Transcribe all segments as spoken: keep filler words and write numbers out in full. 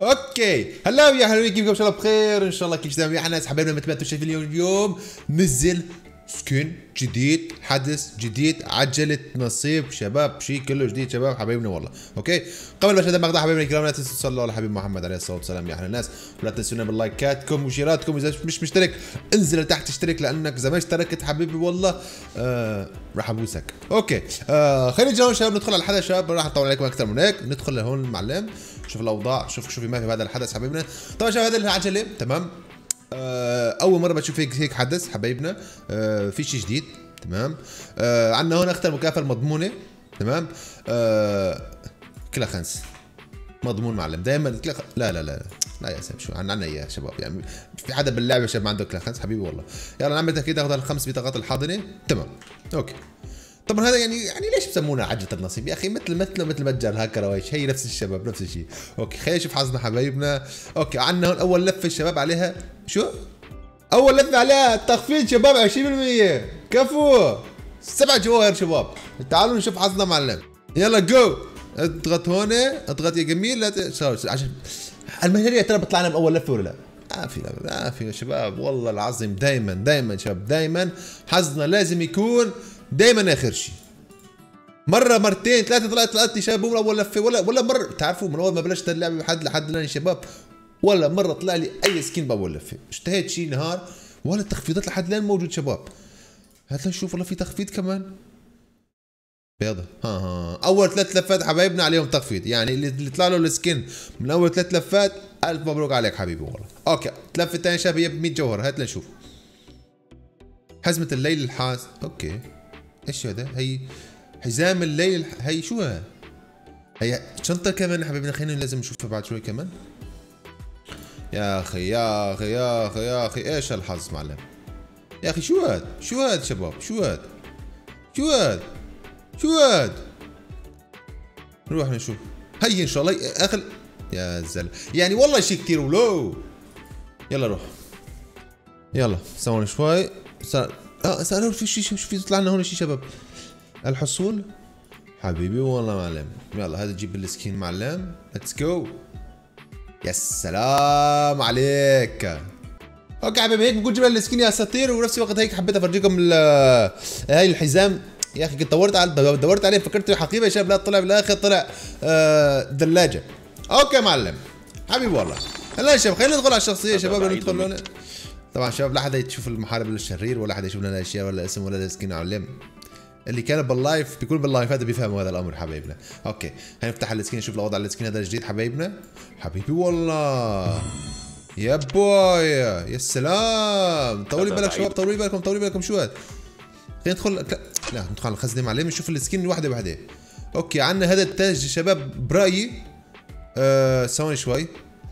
اوكي هلا يا حلوين، كيفكم؟ ان شاء الله بخير، ان شاء الله كيف تمام يا ناس حبايبنا. مثل ما انتم شايفين اليوم اليوم نزل سكين جديد، حدث جديد، عجلة نصيب شباب، شيء كله جديد شباب حبايبنا والله. اوكي قبل ما نبدا مقطع حبايبنا الكرام لا تنسوا تصلوا على حبيب محمد عليه الصلاه والسلام يا احلى الناس، ولا تنسونا باللايكاتكم وشيراتكم. اذا مش مشترك انزل لتحت اشترك، لانك اذا ما اشتركت حبيبي والله آه راح ابوسك. اوكي آه خلينا نجي شباب ندخل على الحدث شباب، راح نطول عليكم اكثر من هيك. ندخل لهون المعلم، شوف الاوضاع، شوف شوفي ما في بهذا الحدث حبيبنا. طبعا شباب هذا العجله تمام، آه اول مره بتشوف هيك هيك حدث حبايبنا، آه في شيء جديد تمام. آه عندنا هون اختر المكافاه المضمونه تمام، آه كلها خنس مضمون معلم دائما كلها خ... لا لا لا لا يا سيف، شو عندنا اياه شباب، يعني في حدا باللعبه شباب ما عنده كلها خنس حبيبي والله. يلا نعمل تاكيد، اخذ الخمس بطاقات الحاضنه تمام. اوكي طبعا هذا يعني يعني ليش بسمونها عجله النصيب يا اخي؟ مثل مثل مثل متجر الهاكر او هي نفس الشباب نفس الشيء. اوكي خلينا نشوف حظنا حبايبنا. اوكي عندنا هون اول لفه الشباب عليها شو؟ اول لفه عليها تخفيض شباب عشرين بالمية، كفو سبع جواهر شباب. تعالوا نشوف حظنا معلم. يلا جو، اضغط هون، اضغط يا جميل. لا ت... عشان المهنيه ترى بيطلع لنا باول لفه ولا لا؟ ما في لا ما في يا شباب والله العظيم. دائما دائما شباب دائما حظنا لازم يكون دائما اخر شيء. مره مرتين ثلاثه طلعت طلعت لي شباب من اول لفه، ولا ولا مره تعرفوا من اول ما بلشت اللعبه لحد لحد الان شباب ولا مره طلع لي اي سكين باول لفه. اشتهيت شيء نهار ولا التخفيضات لحد الان موجود شباب. هات لنشوف والله في تخفيض كمان بيضة. ها ها اول ثلاث لفات حبايبنا عليهم تخفيض، يعني اللي, اللي طلع له السكين من اول ثلاث لفات الف مبروك عليك حبيبي والله. اوكي اللفه الثانيه شباب هي ب مية جوهر، هات لنشوف. حزمه الليل الحاس. اوكي ايش هذا؟ هي حزام الليل الح... هي شو هي؟ هي شنطه كمان حبايبنا، خلينا لازم نشوفها بعد شوي كمان. يا اخي يا اخي يا اخي يا اخي ايش هالحظ معلم يا اخي؟ شو هاد؟ شو هاد شباب؟ شو هاد؟ شو هاد؟ شو هاد؟ نروح نشوف هي ان شاء الله اخر يا زلمه، يعني والله شيء كثير ولو. يلا روح يلا ثواني شوي. صار اه صار في شيء، شو في طلع لنا هون شيء شباب. الحصول حبيبي والله معلم. يلا هذا جيب السكين معلم، ليتس جو. يا سلام عليك. اوكي حبيبي هيك بقول جبنا السكين يا اساطير، ونفس الوقت هيك حبيت افرجيكم هاي الحزام. يا اخي كنت دورت على دورت عليه فكرت حقيبه يا شباب، لا طلع بالاخر طلع آه دلاجه. اوكي معلم حبيبي والله. هلا يا شباب خلينا ندخل على الشخصيه يا شباب، ندخل لنا. طبعا شباب لا حدا يشوف المحارب الشرير، ولا حدا يشوف لنا اشياء ولا اسم ولا سكين علم. اللي كان باللايف بيكون باللايفات بيفهموا هذا الامر حبايبنا. اوكي هنفتح السكين نشوف الوضع على السكين هذا الجديد حبايبنا. حبيبي والله يا بوي يا سلام. طولي بالك شباب، طولي بالكم طولي بالكم. شو هذا؟ خلينا ندخل لا ندخل على الخزنه معلم نشوف السكين واحده بوحده. اوكي عندنا هذا التاج شباب برايي آه ثواني شوي.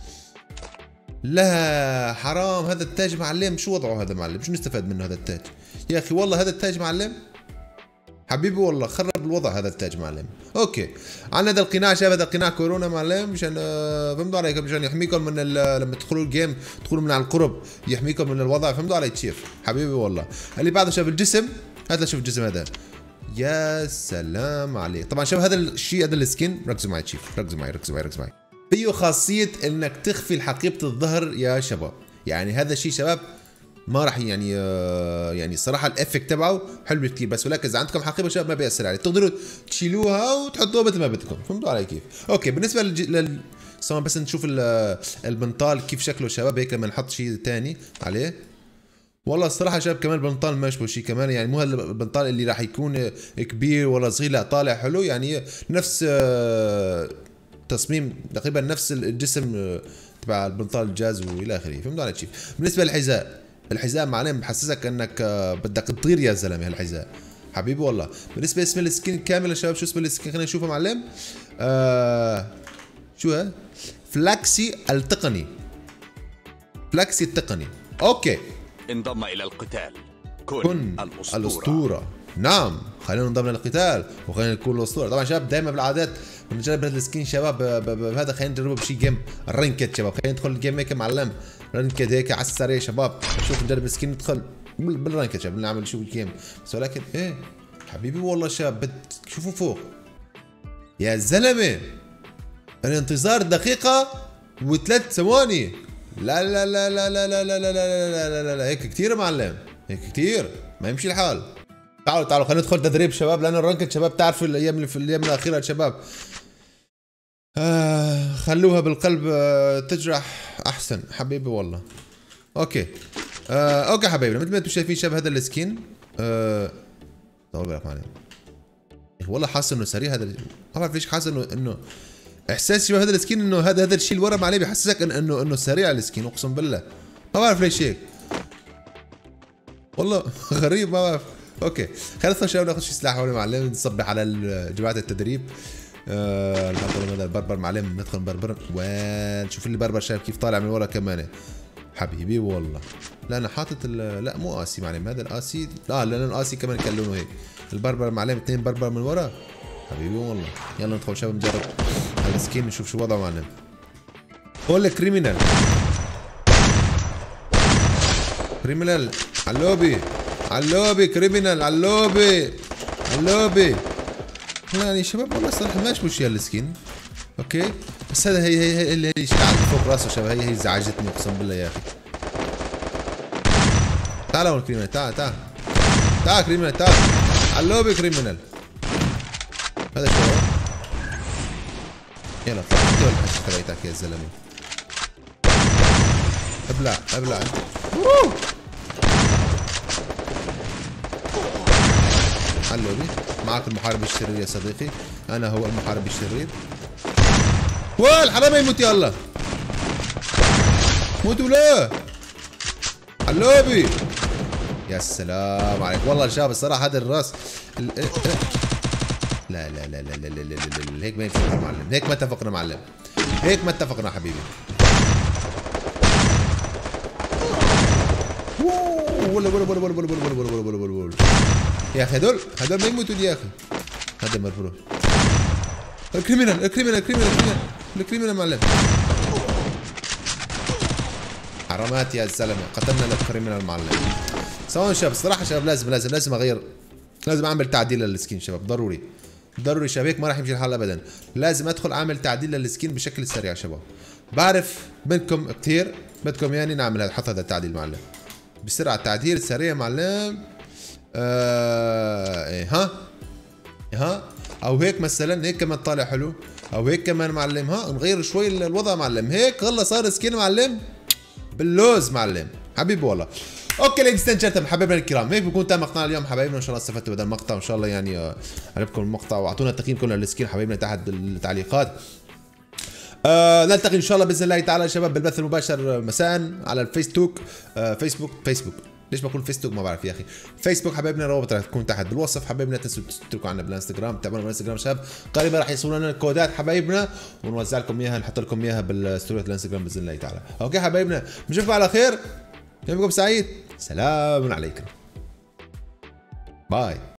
لا حرام هذا التاج معلم، شو وضعه هذا معلم؟ شو نستفاد منه هذا التاج يا اخي؟ والله هذا التاج معلم حبيبي والله خرب الوضع هذا التاج معلم. اوكي عندنا هذا القناع شباب، هذا قناع كورونا معلم مشان آه فهمتوا علي؟ مشان يحميكم من لما تدخلوا الجيم تدخلوا من على القرب، يحميكم من الوضع. فهمتوا علي كيف حبيبي والله. اللي بعده شاف الجسم، هات لشوف الجسم هذا. يا سلام عليك. طبعا شباب هذا الشيء هذا السكين ركزوا معي تشيف، ركزوا معي ركزوا معي ركزوا معي. فيه خاصيه انك تخفي حقيبه الظهر يا شباب، يعني هذا الشيء شباب ما راح يعني آه يعني الصراحه الافكت تبعه حلو كثير، بس ولكن اذا عندكم حقيبه شباب ما بيأثر عليه، تقدروا تشيلوها وتحطوها مثل ما بدكم. فهمتوا علي كيف؟ اوكي بالنسبه للج... لل سواء بس نشوف البنطال كيف شكله شباب هيك لما نحط شيء ثاني عليه. والله الصراحه شباب كمان البنطال ما يشبه شيء كمان، يعني مو هالبنطال اللي راح يكون كبير ولا صغير، لا طالع حلو يعني نفس آه تصميم تقريبا نفس الجسم تبع البنطال الجاز والى اخره. فهمتوا علي كيف؟ بالنسبه للحذاء، الحذاء معلم بحسسك انك بدك تطير يا زلمه هالحذاء حبيبي والله. بالنسبه لاسم السكين كامل يا شباب، شو اسم السكين خلينا نشوفه معلم. آه شو ها؟ فلاكسي التقني، فلاكسي التقني. اوكي انضم الى القتال كن, كن الاسطوره, الأسطورة. نعم خلينا ننضم للقتال وخلينا نكون الاسطوره. طبعا شباب دائما بالعادات بنجرب هذا السكين شباب بهذا، خلينا نجربه بشي جيم الرنكت شباب، خلينا ندخل الجيم هيك معلم رنكت هيك على السريع شباب. شوف نجرب السكين ندخل بالرنكت شباب نعمل شو الجيم، بس ولكن ايه حبيبي والله شباب شوفوا فوق يا زلمه الانتظار دقيقه وثلاث ثواني. لا لا لا لا لا لا لا لا لا لا لا لا هيك كثير يا معلم، هيك كثير ما يمشي الحال. تعالوا تعالوا خلينا ندخل تدريب شباب، لأن الرانكد شباب تعرفوا الأيام في الأيام الأخيرة شباب آه خلوها بالقلب آه تجرح أحسن حبيبي والله. أوكي آه أوكي حبايبنا، مثل ما أنتم شايفين شباب هذا السكين آه طول بالك معلم. والله حاسس إنه سريع هذا، ما بعرف ليش حاسس إنه إنه إحساسي شباب هذا السكين إنه هذا هذا الشيء اللي ورا معلم بيحسسك إنه إنه إنه سريع السكين، أقسم بالله ما بعرف ليش هيك والله غريب ما بعرف. اوكي خلينا ندخل شباب ناخذ شي سلاح هون معلم، نصبح على جماعه التدريب. آه هذا البربر معلم، ندخل بربر وين شوف لي بربر شايف كيف طالع من ورا كمان حبيبي والله. لا انا حاطط لا مو قاسي معلم، هذا القاسي لا لانه القاسي كمان كان لونه هيك. البربر معلم اثنين بربر من ورا حبيبي والله. يلا ندخل شباب نجرب هذا السكين نشوف شو وضعه معلم. هو كريمينال كريمينال علوبي علوبي كريمينال علوبي علوبي. يعني شباب والله صراحه ما مش يا السكين اوكي، بس هذا هي هي هي اللي هي شيء على فوق راسه شباب، هي هي زعجتني اقسم بالله يا اخي. تعال هون كريمينال، تعال تعال تعال كريمينال، تعال علوبي كريمينال. هذا شو يلا طلع انت ولا الحشة تبعتك يا زلمه. ابلع ابلع علوبي. معك المحارب الشرير يا صديقي، انا هو المحارب الشرير. والحرامي يموت يلا موت ولا علوبي. يا سلام عليك والله شباب الصراحه هذا الراس لا لا لا لا لا لا لا لا هيك ما ينفع معلم، هيك ما اتفقنا معلم، هيك ما اتفقنا حبيبي. ولا ولا ولا ولا ولا ولا ولا ولا ولا ولا يا اخي هدول هدول ما يموتوا يا اخي. هذا مرفوض. الكريمينال الكريمينال الكريمينال الكريمينال الكريمينال معلم. حرامات يا زلمه، قتلنا الكريمينال معلم. سواء شباب الصراحه شباب لازم لازم لازم اغير، لازم اعمل تعديل للسكين شباب ضروري ضروري شباب، هيك ما راح يمشي الحال ابدا. لازم ادخل اعمل تعديل للسكين بشكل سريع شباب. بعرف منكم كثير بدكم يعني نعمل هذا، حط هذا التعديل معلم بسرعه، تعديل سريع معلم. آه ايه ها ها او هيك مثلا، هيك كمان طالع حلو، او هيك كمان معلم. ها نغير شوي الوضع معلم، هيك والله صار سكين معلم باللوز معلم حبيبي والله. اوكي ليديز اند جنتلمان حبايبنا الكرام، هيك بكون تم مقطعنا اليوم حبايبنا، ان شاء الله استفدتوا بهذا المقطع، وان شاء الله يعني عجبكم المقطع، واعطونا تقييمكم للسكين حبايبنا تحت بالتعليقات. آه نلتقي ان شاء الله باذن الله تعالى شباب بالبث المباشر مساء على الفيسبوك. آه فيسبوك فيسبوك ليش بقول فيسبوك ما بعرف يا اخي. فيسبوك حبايبنا الروابط راح تكون تحت بالوصف حبايبنا، تنسوا تشتركوا عنا بالانستغرام، تابعونا بالانستغرام شباب، قريبا راح يوصلوا لنا الكودات حبايبنا ونوزع لكم اياها، نحط لكم اياها بالستوريات الانستغرام باذن الله تعالى. اوكي حبايبنا بنشوفكم على خير، يومكم سعيد، سلام عليكم، باي.